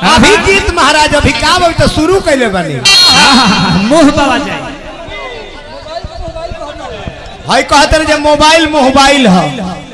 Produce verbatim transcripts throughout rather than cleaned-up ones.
अभी गीत महाराज अभी का अभी तो शुरू कैले बनी मोह बाबा जाए हाय कहते हैं जब मोबाइल मोबाइल है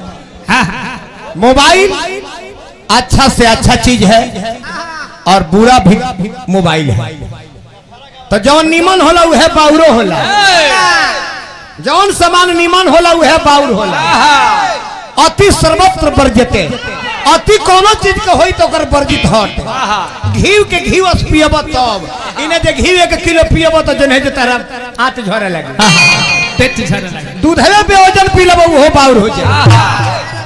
मोबाइल अच्छा से अच्छा चीज है और बुरा भी मोबाइल है। तो जौन निमन होला वह बाउरो होला, जौन समान निमन होला वह बाउर होला। अति सर्वत्र वर्जते, अति कोनो चीज के होई तो कर वर्जित हट। घी के घी वस पियब तब इने जे घी एक किलो पियब तो जने जे तारा आत झरे लगे, पेट झरे लगे। दूधवे पे ओजन पी लब वो बाउर हो जाए।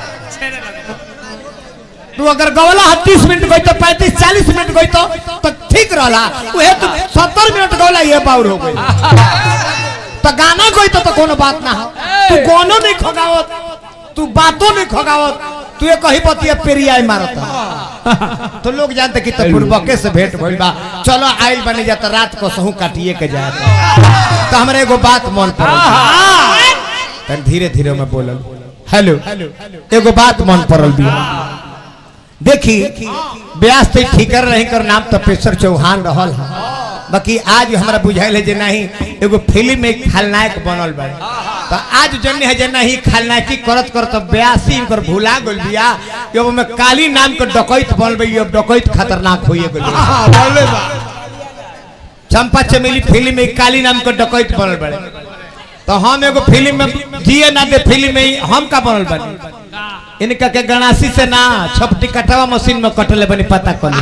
तू अगर गवला तीस मिनट गई तो पैंतीस चालीस मिनट गई तो तो ठीक रहला, वह तो सत्तर मिनट गवला ये बाउर हो गई। तो गाना गई तो, तो कोनो बात ना हो। तू कोनो नहीं खगावत, तू बातों नहीं खगावत, तू ये कहीं पतिया पेरिया मारता। तो लोग जानते कि पूर्वके से भेंट भइल बा, चलो आइल बने जाता रात को सहू काटिए के जाता। तो हमरे एगो बात मन पड़ल, धीरे धीरे मैं बोलल हेलो एगो बात मन पड़ल भी। देखी ब्यास तो ठीकर रही कर नाम तपेश्वर चौहान रहल है, बाकी आज हमारा बुझाइल है जे नहीं एगो फिल्म में खलनायक बनल बा। तो आज जन्ने है जे नहीं खलनायकी करत करत ब्यासी कर भुला गइल बिया कि अब में काली नाम के डकैत बनल बा। अब डकैत खतरनाक होइए गइल बोले बा। चंपा चमेली फिल्म में काली नाम के डकैत बनल बा। तो हम एगो फिल्म में जिए ना दे फिल्म में हम का बनल बानी, इनका के गणासी से ना छपटी कटवा मशीन में कटले बनी पता कल।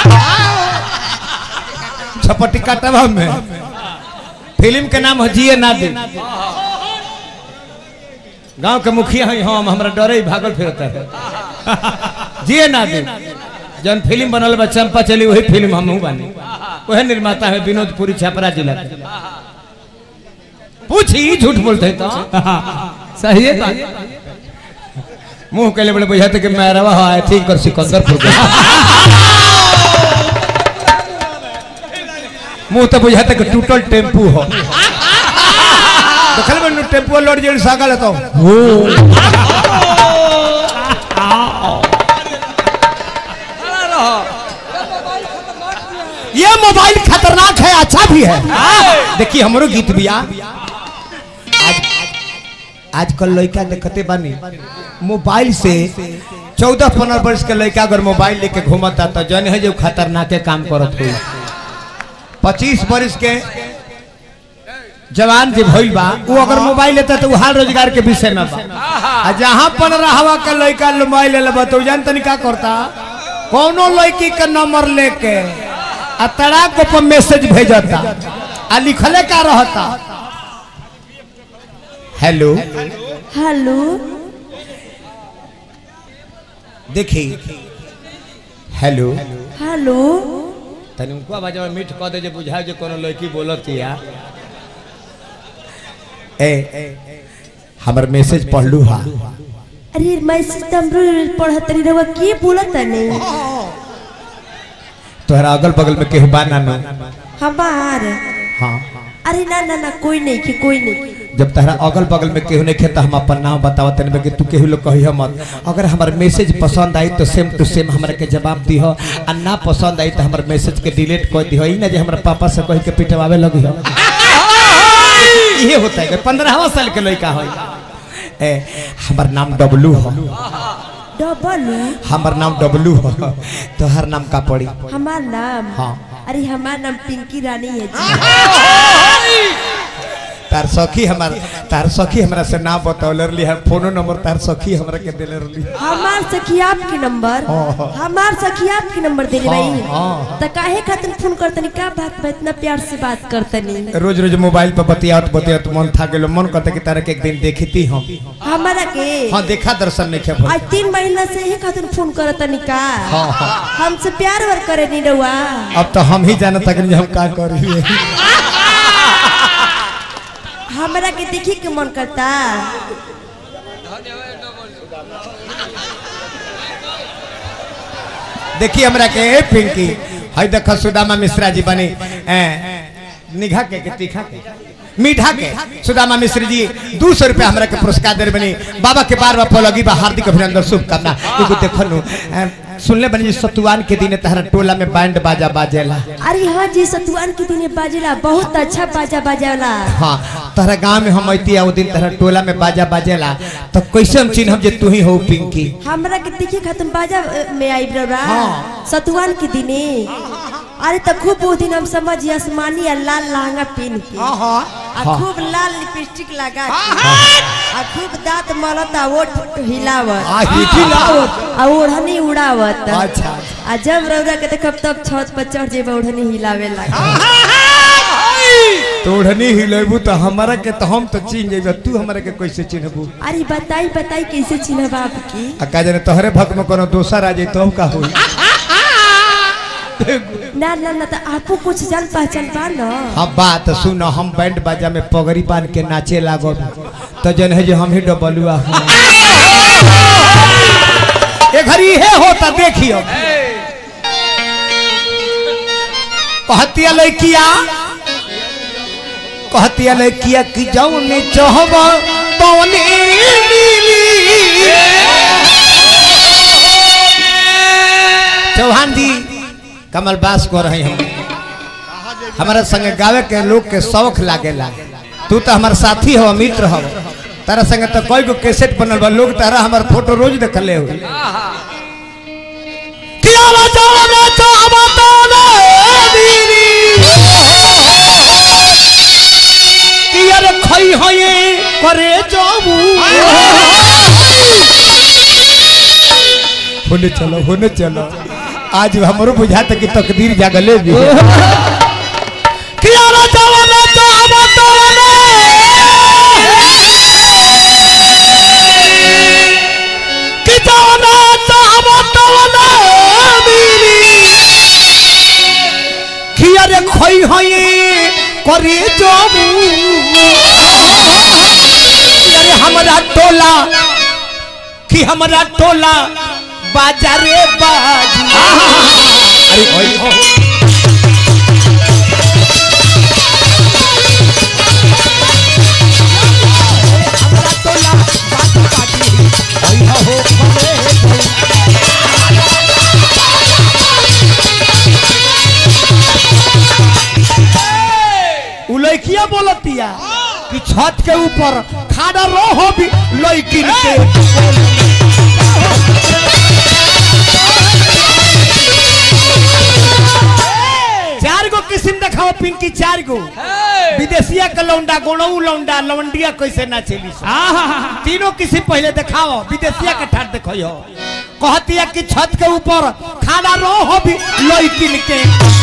छपटी कटवा में फिल्म के नाम जिए ना दे। गांव के मुखिया है हम, हमरा डरे भागल फिरता है। जिए ना दे जन फिल्म बनल बा चंपा चली वही फिल्म हम बानी, वह निर्माता है विनोदपुरी छपरा जिला। पूछी झूठ बोलते तो सही है। मुंह के लिए बड़े बुझाते कि मैं रवा है ठीक कर सिकंदरपुर के मुंह तो बुझाते कि टूटल टेम्पू हो। तो खल में टेम्पू लोड जेल सागा लेता हूँ। ये मोबाइल खतरनाक है, अच्छा भी है। देखिए हमारो गीत बिया आजकल लड़का देखते बानी मोबाइल से चौदह पंद्रह वर्ष के लड़का अगर मोबाइल लेके घूमता तो जन है जो खतरनाक काम करत हुई। पच्चीस वर्ष के जवान जो भइल बा वो अगर मोबाइल लेता तो हाल रोजगार के विषय में बा। जहाँ पंद्रह हवा के लड़का मोबाइल ले लेबा तो जान तनी का करता, कोनो लड़की के नंबर लेके आ तड़ाक पर मैसेज भेजता आ लिखले का रहता हेलो हेलो। देखी हेलो हेलो तनी उनको आवाज में मीठ कह दे जे बुझाए जे कोनो लड़की बोलती है। ए हमर मैसेज पढ़लू हा। अरे मैसेज तमरो पढ़त रही रवा के बोलत नहीं। तोहरा अगल बगल में केहू बा ना? हमार हां। अरे ना ना ना कोई नहीं कि कोई नहीं। जब तहरा अगल बगल में केहू नहीं खेता हम अपन नाम बताओ तने कि तू केहू लोग कहियो मत। अगर हमार मैसेज पसंद आई तो सेम टू सेम हमरा के जवाब दिहो, आ ना पसंद आई तो हमार मैसेज के डिलीट कर दिहो। ई ना जे हमरा पापा से कह के पिटवावे लगी हो। ये होता है पंद्रह साल के लड़का हो। ए हमार नाम डब्लू हो। डब्लू? हमार नाम डब्लू हो। तोहर नाम का पड़ी? हमार नाम? हाँ। अरे हमार नाम पिंकी रानी है जी। तार सखी हमार तार सखी हमरा से नाम बतौले रही है, फोनो नंबर तार सखी हमरा के देले रही। हमार सखी आपके नंबर? हमार सखी आपके नंबर देले भाई। त काहे खातिर फोन करतनी? का बात बा इतना प्यार से बात करतनी? रोज रोज मोबाइल पर बतियात बतियात मन था गेलो, मन करता कि तारे के एक दिन देखती हम। हमरा के? हां देखा दर्शन नहीं खेब। आज तीन महीना से ही खातिर फोन करतनी का? हां हां हमसे प्यार वर करे नी रवा। अब तो हम ही जानत कि हम का करी। हमरा के देखी के मन करता। देखिए हमरा के ए पिंकी हई देख सुदामा मिश्रा जी बनी निघा के, के तीखा के मीठा के सुदामा मिश्र जी दो सौ रुपया हमरा के पुरस्कार दे बनी। बाबा के बार बार लगी बा हार्दिक अभिनंदन शुभकामना। एगो देखनु सुनले बनी सतुआन के दिन तहरा टोला में बैंड बाजा बाजेला। अरे हाँ जी सतुआन के दिन बाजेला बहुत अच्छा बाजा बाजेला। हाँ तहरा गांव में हम अइती वो दिन तहरा टोला में बाजा बाजेला तो कैसे हम चिन्हब जे तू ही हो पिंकी। हमरा के देखे खातिर बाजा में आई बरा हाँ। सतुआन के दिने अरे तो खूब वो दिन हम समझ आसमानी और लाल लहंगा पहन के आ खूब लाल लिपस्टिक लगा के आ खूब दांत मलता ओठ हिलावत आ हिलावत आ ओढ़नी उड़ावत। अच्छा आ जब रौदा के देखब तब छत पर चढ़ जेब ओढ़नी हिलावे लगा। तो ओढ़नी हिलेबू तो हमारा के तो हम तो चिन्ह जेबे तू हमारा के कैसे चिन्हबू। अरे बताई बताई कैसे चिन्हब आपकी। आ का जाने तोहरे भक्त में कोनो दोसर आ जाई तो हम का होई। ना ना ना तो आपको कुछ जान पहचान बा ना। हाँ बात सुनो हम बैंड बाजा में पगड़ी बांध के नाचे लागो तो जन है जो हम ही डबलुआ हूँ। ये घड़ी है होता देखियो कहतिया लड़किया कहतिया लड़किया कि जौने चाहबा तौने मिली। चौहान जी कमल बास को रहे हम हमारे संगे गावे के लोग के शौक लागेला। तू तो हमारे साथी हो मित्र हो तारा संगे तो कोई को कैसेट बनल बा लोग तारा हमार फोटो रोज देखले हो। किया बचाओ ना चाहबा तो ना दीनी किया रे खई होए करे जाबू। होने चलो होने चलो आज हमरो बुझाता कि तकदीर जागले भी किया ना चाहबा ना चाहबा तो ना कि जाना चाहबा तो ना मिली किया रे खोई होई करे जाबू। अरे हमारा टोला कि हमारा टोला बाजारे बाजी। अरे ओए हो हमारा टोला बाजा बाजी ओए हो उलैकिया बोलतिया कि छत के ऊपर खाड़ा रहो भी लइकिन के चार गो किस्म देखाओ पिंकी चार गो विदेशिया का लौंडा गोणऊ लौंडा लवंडिया कैसे ना चली तीनों किस्म पहले दिखाओ विदेशिया के ठाट देखो कहतिया कि छत के ऊपर खाना रहो भी लइकिन के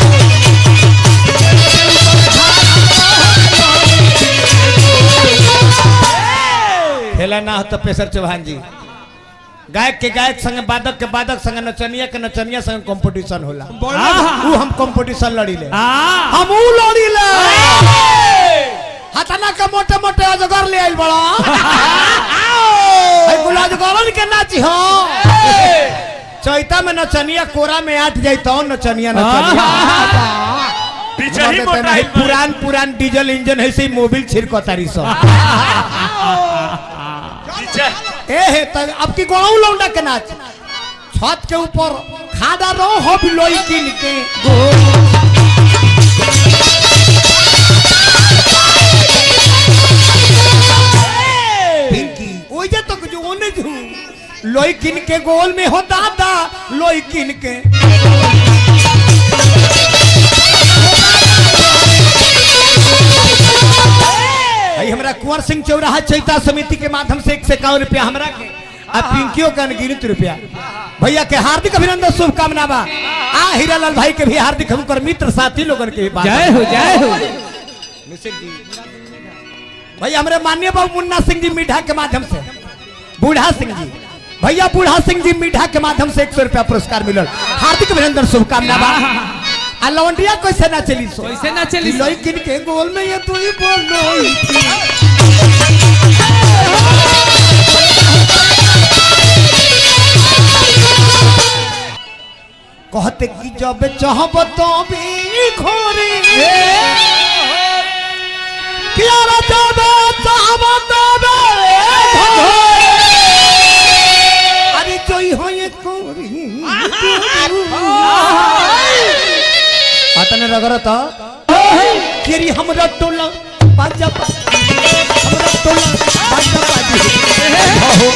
खेला ना हो तो पेशर चौहान जी गायक के गायक संग बादक के बादक संग नचनिया के नचनिया संग कंपटीशन होला वो हम कंपटीशन लड़ी ले हम ऊ लड़ी ले हतना के मोटे मोटे अजगर ले आइल बड़ा ए गुलाज गवन के नाची हो चैता में नचनिया कोरा में आठ जाई तो नचनिया नचनिया पीछे ही मोटा पुरान पुरान डीजल इंजन है से मोबिल छिड़को तारी सो ए हे त अब की गोणऊ लौंडा के नाच छत के ऊपर खादा रहो हो बिलोई किन के पिंकी ओइ जे तो जो ओने जो लोई किन के गोल में हो दादा लोई किन के हमरा कुंवर सिंह चौराहा चैता समिति के माध्यम से एक से इक्यावन रुपया हमरा के आ पिंकियों का अनगिनत रुपया भैया के हार्दिक अभिनंदन शुभकामना बा आ हीरालाल भाई के भी हार्दिक हमकर मित्र साथी लोगन के भी जय हो जय हो भैया हमारे माननीय बाबू मुन्ना सिंह जी मीठा के माध्यम से बूढ़ा सिंह जी भैया बूढ़ा सिंह जी मीठा के माध्यम से एक सौ रुपया पुरस्कार मिलल हार्दिक अभिनंदन शुभकामना बा आ लवंडिया कैसे ना चली सो कैसे ना चली लोई किन के गोल में ये तू ही बोल कहते कि जब चाहब तो भी खोरी क्या जब चाहब तो अरे जोई हो ये खोरी अतने रगरत केरी हमरा टोला बाजा हमरा टोला बाजा बाजी हो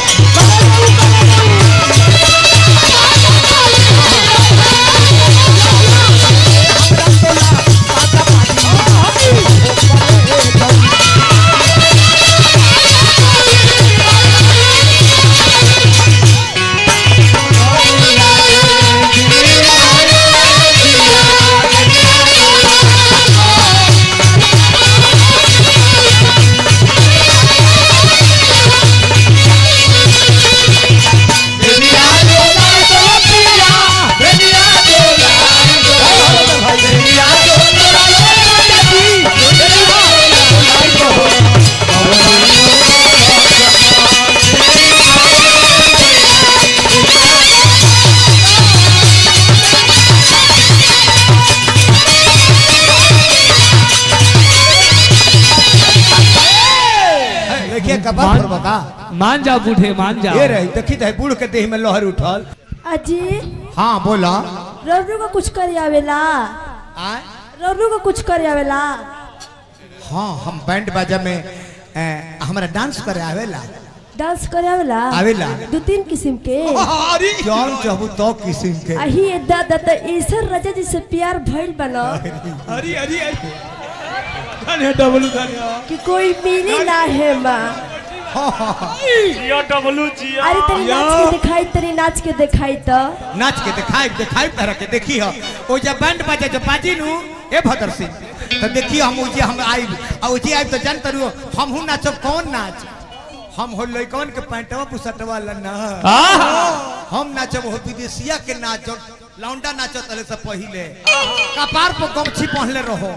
मान, मान जाओ बूढ़े मान जाओ। ये रही देखी तो बूढ़ के देह में लहर उठल। अजी हाँ बोला। रवरू को कुछ कर आवेला रवरू को कुछ कर आवेला। हाँ हम बैंड बाजा में ए, हमारा डांस करे आवेला। डांस करे आवेला आवेला दो तीन किस्म के। अरे जौन चाहू तो किस्म के। अही दादा तो ईश्वर राजा जी से प्यार भइल बना। अरे अरे धन्य डबलू धन्य कि कोई मिली ना है माँ। जिया डबलू जिया। अरे तेरी नाच के दिखाई तेरी नाच के दिखाई तो नाच के दिखाई दिखाई तरह के देखी हो ओ जब बैंड बाजा जब बाजी नु ए भदर सिंह तो देखी हम उजे हम आई आ उजे आई तो जान तरु हम हूं नाचब कौन नाच हम हो लइकन के पैंटवा पुसटवा लना हम नाचब हो विदेशिया के नाचब लौंडा नाचत तले से पहिले कपार पर गमछी पहनले रहो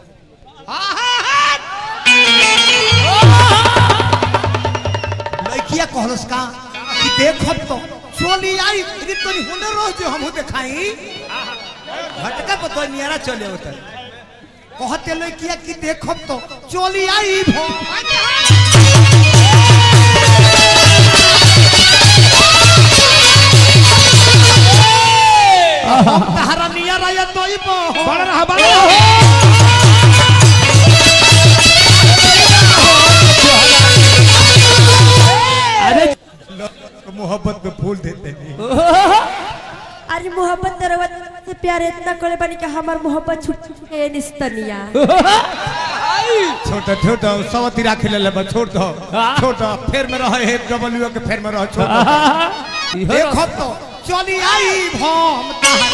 लइकिया कहलस का कि देखब तो चली आई रे तनी हुनर रह जो हमहु देखाई भटका पर तो नियारा चले उतर कहते लइकिया कि देखब तो चली आई भो हम तहरा नियारा या तोई बो बड़ रहा बड़ रहा अरे मोहब्बत में फूल देते नहीं। अरे मोहब्बत तेरे से प्यार इतना करे बनी कि हमार मोहब्बत छूट के निस्तनिया। छोटा छोटा सवती राखे ले ले छोड़ दो छोटा फेर में रहे है डबलयू के फेर में रह छोड़ दो देखो तो चली आई भम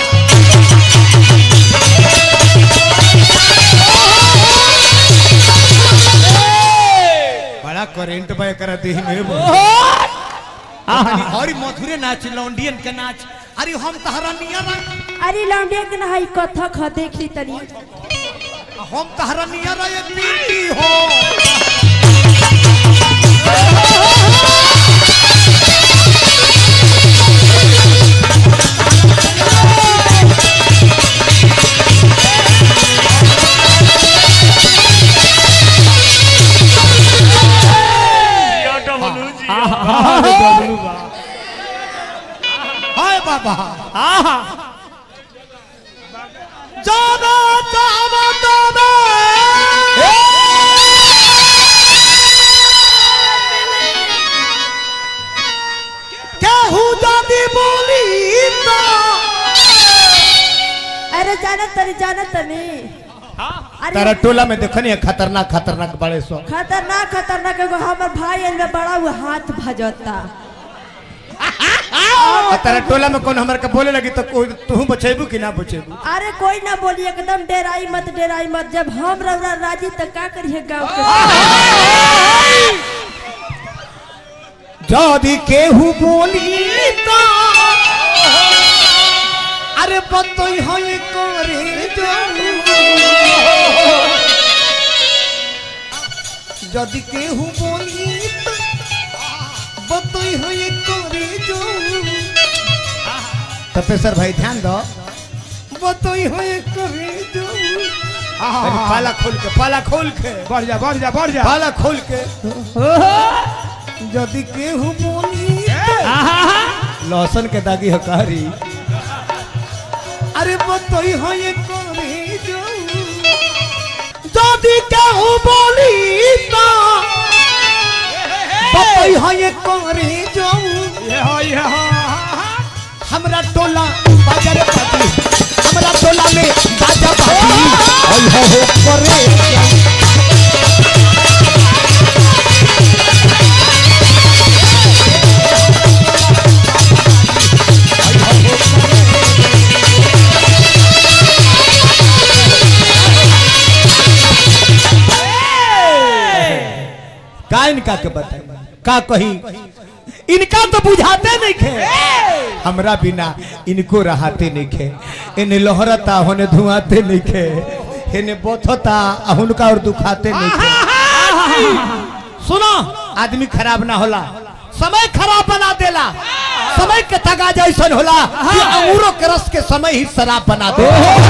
बड़ा करेंट बय कर देह में और मधुरे नाच लौंडियन के नाच अरे हम तहरा नियर अरे लौंडिया के ना हाई कथक ह देख ली तनी हम तहरा नियर ये पीटी हो हाय बाबा आहा जाना जाना जाना क्या हूँ जाती बोली ना अरे जाना तनी जाना तनी तारा टोला में देखो नहीं खतरनाक खतरनाक बड़े सो खतरनाक खतरनाक एगो हमर भाई एने बड़ा वो हाथ भजता तारा टोला में कौन हमारे का बोले लगी तो कोई तू बचेबू कि ना बचेबू अरे कोई ना बोली एकदम डेराई मत डेराई मत जब हम रौरा राजी तो का करिए गांव के जदी केहू बोली तो अरे बतई होई करे जदी केहू बोली बतई होई करे जो तपेसर भाई ध्यान दो बतई होई करे जो पाला खोल के पाला खोल के बढ़ जा बढ़ जा बढ़ जा पाला खोल के जदी केहू बोली लहसुन के दागी हकारी अरे बतई हो ये करे जो जदी केहू बोली तो बतई हो ये करे जो ये हो ये हो हमरा टोला बाजार पाती हमरा टोला में बाजा पाती ओय हो हो करे का इनका के बताई का कही इनका तो बुझाते नहीं खे हमरा बिना इनको रहते नहीं खे इन्हें लोहरता होने धुआते नहीं खे इन्हें बोथता उनका और दुखाते नहीं खे सुनो आदमी खराब ना होला समय खराब बना देला समय के तगा जैसन होला कि अंगूरों के रस के समय ही शराब बना दे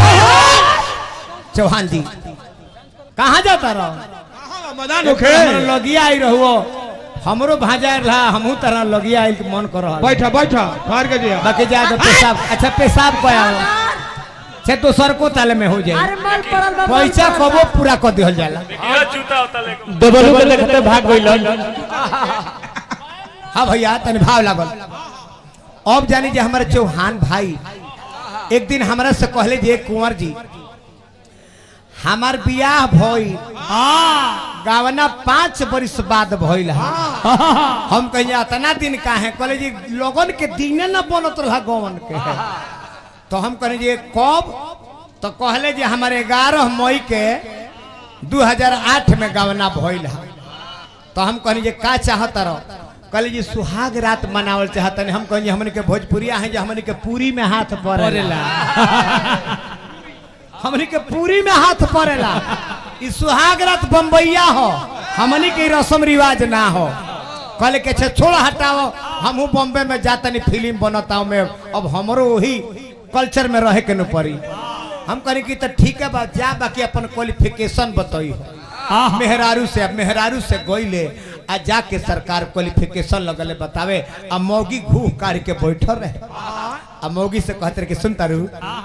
चौहान जी कहाँ जाता रहो मदान होखे लगिया आई रहो हमरो भाजा रहा हमहू तरह लगिया आई मन कर रहा बैठा बैठा फाड़ के दिया बाकी जा तो पेशाब अच्छा पेशाब कया से तो सर को ताले में हो जाए अरे मल पड़ल बा पैसा कबो पूरा कर दिहल जाला ये जूता होता लेकिन डबल के देखते भाग गइल हां भैया तनी भाव लागल अब जानी जे हमारे चौहान भाई एक दिन हमरा से कहले जे कुंवर जी हमार बियाह भइल गावना पांच बरिस बाद भइल हम कहिए इतना दिन काहे कहले जी लोगन के दिने न बनत रहा गवन के तो हम कहले जी कब तो कहले जी हमारे ग्यारह मई के दो हज़ार आठ में गावना भइल है तो हम कहले जी का चाहत रहो कहले जी सुहाग रात मनावल चाहतनी हम कहले हमन के भोजपुरिया है जे हमन के पूरी में हाथ पड़ेला हमनी के पूरी में हाथ पड़ेला ई सुहाग रात बम्बैया हो हमनी के रस्म रिवाज ना हो कहले के छोड़ा हटाओ हमहू बॉम्बे में जातनी फिल्म बनता में अब हमरो वही कल्चर में रहे के न पड़ी हम कहनी कि तो ठीक है बात जा बाकी अपन क्वालिफिकेशन बताई मेहरारू से अब मेहरारू से गईले आ जाके सरकार क्वालिफिकेशन लगले बतावे आ मौगी घूह काढ़ के बैठल रहे आ मौगी से कहते रहे कि सुन तारू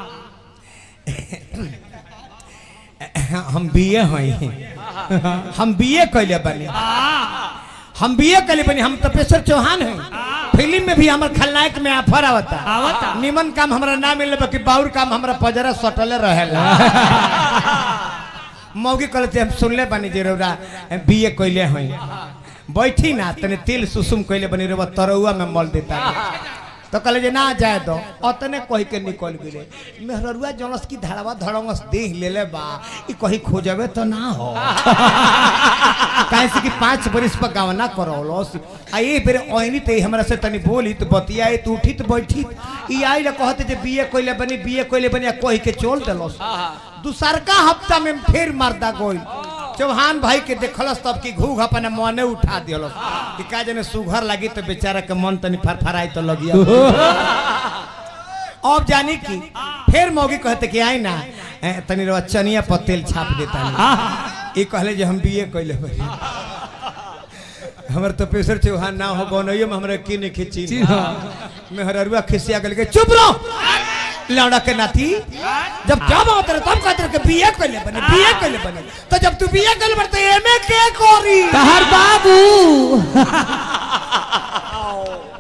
हम बीए हई हम बीए कैले बनी हम बीए कैले बनी हम तपेश्वर चौहान हैं फिल्म में भी हमारे खलनायक में ऑफर आवता आवता निमन काम हमरा ना मिले बाकी बाउर काम हमरा पजरा सटले रहेला मौगी कहते हम सुनले बनी जे रौरा बीए कैले हई बैठी ना तने तेल सुसुम कैले बनी रे तरौआ में मल देता तो कहले जे ना जाए दो अतने कही के निकल गए मेहरुआ जनस की धड़वा धड़ंगस देख ले ले बा ई कहीं खोजबे तो ना हो कैसे कि पांच बरिस पर गावना करौलस आ ये बेर ओइनी ते हमरा से तनी बोली तो बतियाए तू उठी तो बैठी ई आई ले कहते जे बीए कोइले बनी बीए कोइले बनी कही के चोल देलस दूसरका हफ्ता में फिर मर्दा गोई चौहान भाई के देखलस तब की घूघ अपने मने उठा दिलस कि का जने सुघर लगी तो बेचारा के मन तनी फरफराई तो लगिया अब जानी की फिर मौगी कहते कि आई ना तनी रो चनिया पर तेल छाप देता ये कहले जे हम बीए कइले बनी हमर तो पेशर चौहान ना हो बनइयो में हमरा की ने खिची मेहररुआ खिसिया गल के चुप रहो लौड़ा के नाती जब क्या बात है तब कहते कि बीए कइले बने बीए कइले बने तो जब तू बीए कइले बने तो एमए के कोरी तहर बाबू